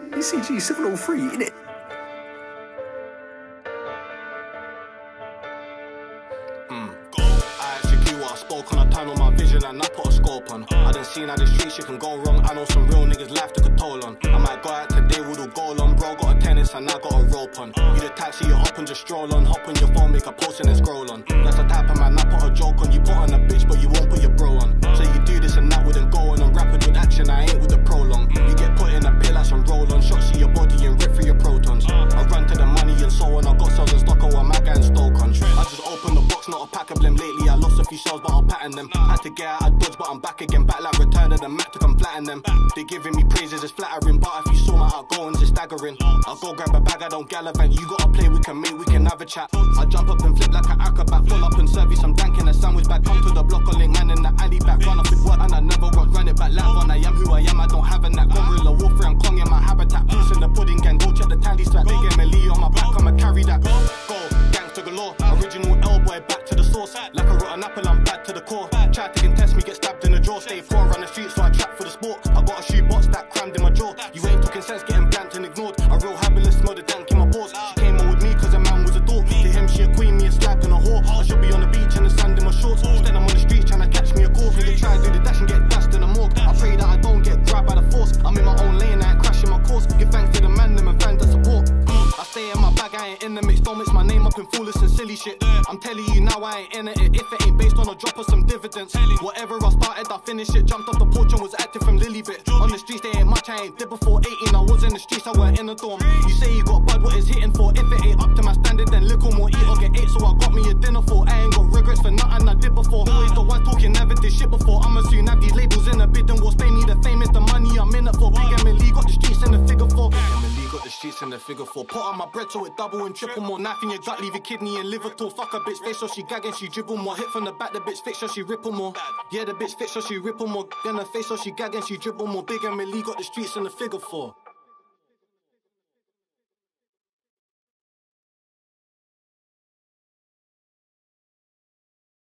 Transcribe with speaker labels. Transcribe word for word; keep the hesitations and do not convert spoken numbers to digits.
Speaker 1: E C G seven oh three, innit?
Speaker 2: Mm. I execute what I spoke on, I turn on my vision and I put a scope on. I done seen how the street shit can go wrong. I know some real niggas life took a toll on. I might go out today with a goal on. Bro got a tennis and I got a rope on. You the taxi, you up and just stroll on. Hop on your phone, make a post and then scroll on. That's the type of man I put a joke on. You put on a bitch but you won't put your bro on. So you do this and that wouldn't go on. I'm rapid with action, I ain't with the prolong. You get put in a pill like some roll on. Shots to your body and rip through your protons. I run to the money and so on. I got cells and stock, oh, I'm a guy and stoke on. I just open the box, not a pack of them. Lately I lost a few shells but I'll pattern them. Had to get out of dodge but I'm back again. Back like return of the Mac to come flatten them. They giving me praises, it's flattering. But if you saw my outgoings, it's staggering. I'll go grab a bag, I don't gallivant. You gotta play, we can mate, we can have a chat. I jump up and flip like an acrobat. Full up and serve you some dank in a sandwich bag. Come to the block, I link man in the alley back. Run off with work and I never run, run it back. Live on, I am who I am, I don't have a knack. Gorilla warfare, I'm Kong in my habitat. Puss in the pudding gang, go check the tally strap. Big M L E on my back, I'ma carry that. Go, gangster galore. Original L-boy, back to the source. Like a rotten apple, I'm bad to the core. Try to contest me, get stabbed in the jaw. Stay poor, run the streets, so I trap for the sport. I got a shoe box that crammed in my jaw. You ain't talking sense, getting blanked and ignored. A real habilis, smell the dank in my pores. She came on with me cause a man was a dog. To him, she a queen, me a slag and a whore. I should be on the beach in the sand in my shorts. Instead I'm on the streets trying to catch me a call. Really try to do the dash and get dashed in the morgue. I pray that I don't get grabbed by the force. I'm in my own lane, I ain't crashing my course. Give thanks to the man, them and fans that support. mm. I stay in my bag, I ain't in the mix. Don't mix my name up in foolish and silly shit. I'm telling you now, I ain't in it. If it ain't based on a drop of some dividends. Whatever I started, I finish it. Jumped off the porch and was active from Lily bit. On the streets, they ain't much, I ain't did before eighteen. I was in the streets, I weren't in the dorm. You say you got bad, what is hitting for? If it ain't up to my standard, then little more eat or get eight. So I got me a dinner for. I ain't got regrets for nothing I did before. Always the one talking, never did shit before. I'ma soon have these labels in a bidding war. Pay me the fame is the money I'm in it for. Big M L E got the streets in the figure four. Big M L E got the streets in the figure four. Put on my bread so it double and triple more. Knife in your gut, leave your kidney and liver tall. Fuck a bitch face so she gagging, she dribble more. Hit from the back, the bitch fix so she ripple more. Yeah, the bitch fix so she ripple more. In her face so she gagging, she dribble more. Big M L E got the streets in the figure four.